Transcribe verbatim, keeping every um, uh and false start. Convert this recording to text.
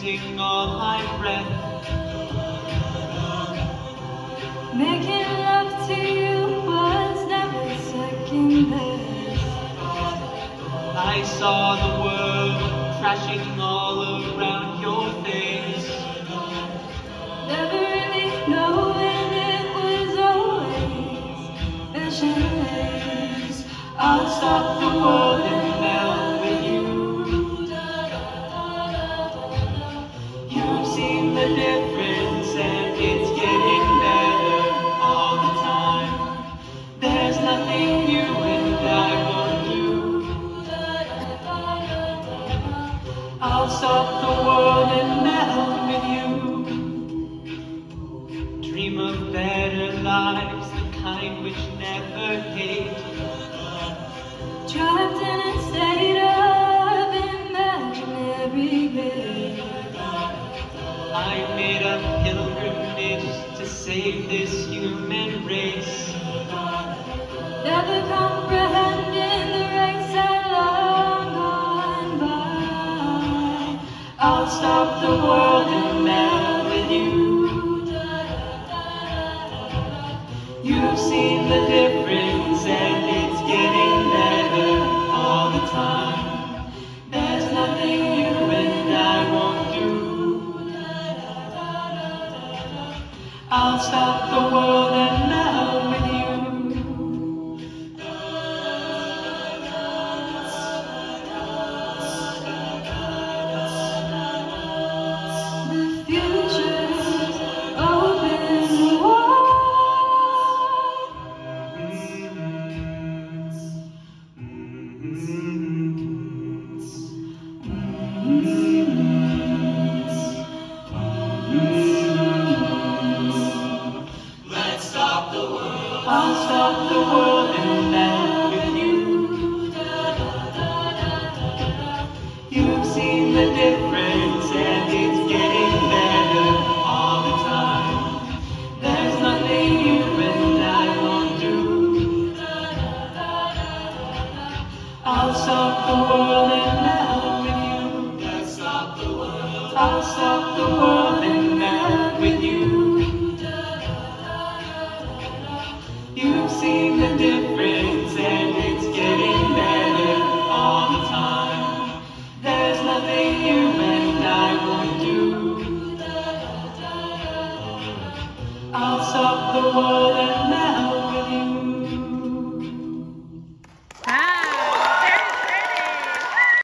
losing all my breath. Making love to you was never second best. I saw the world crashing all around your face. Never really knowing it was always vision days. I'll stop the world and melt with you. You've seen the difference and it's getting better all the time. There's nothing you and I won't do. I'll stop the world and melt with you. Dream of better lives, the kind which never hate. Trapped in a state of imaginary bliss. I made a pilgrimage to save this human race. Never comprehending the race had long gone by. I'll stop the world and melt with you. You've seen the difference and it's getting better all the time. There's nothing you and I won't do. I'll stop the world and melt with you. The future's open wide. Let's stop the world. I'll stop the world and melt with you. You've seen the difference and it's getting better all the time. There's nothing you and I won't do. I'll stop the world and melt with you. Let's stop the world. I'll stop the world and melt with you. You've seen the difference and it's getting better all the time. There's nothing you and I won't do. I'll stop the world and